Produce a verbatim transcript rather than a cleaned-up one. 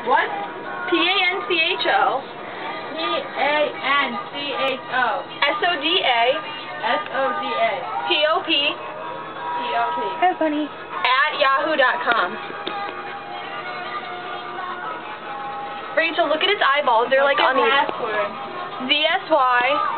What? P A N C H O. P A N C H O. S O D A. S O D A. P O P. P O P. Hey, bunny. At yahoo dot com. Rachel, look at its eyeballs. They're like What's on the these. password? Z S Y.